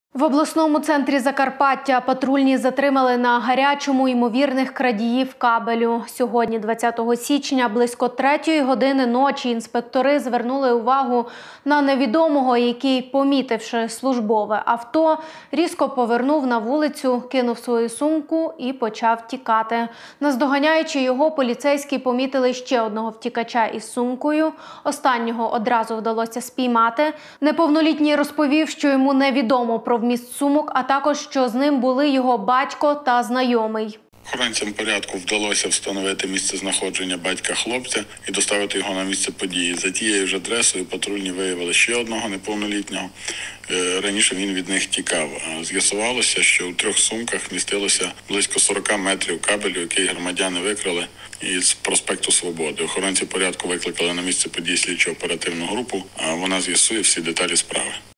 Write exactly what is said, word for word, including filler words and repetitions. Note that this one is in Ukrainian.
В обласному центрі Закарпаття патрульні затримали на гарячому ймовірних крадіїв кабелю. Сьогодні, двадцятого січня, близько третьої години ночі інспектори звернули увагу на невідомого, який, помітивши службове авто, різко повернув на вулицю, кинув свою сумку і почав тікати. Наздоганяючи його, поліцейські помітили ще одного втікача із сумкою. Останнього одразу вдалося спіймати. Неповнолітній розповів, що йому невідомо про вміст сумок, а також, що з ним були його батько та знайомий. Охоронцям порядку вдалося встановити місце знаходження батька хлопця і доставити його на місце події. За тією ж адресою патрульні виявили ще одного неповнолітнього. Раніше він від них тікав. З'ясувалося, що у трьох сумках містилося близько сорок метрів кабелю, який громадяни викрали із проспекту Свободи. Охоронці порядку викликали на місце події слідчо-оперативну групу, а вона з'ясує всі деталі справи.